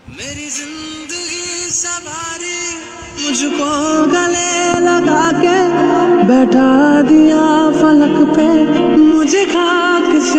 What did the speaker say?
मेरी जिंदगी सवारी मुझको गले लगा के बैठा दिया फलक पे, मुझे खाक से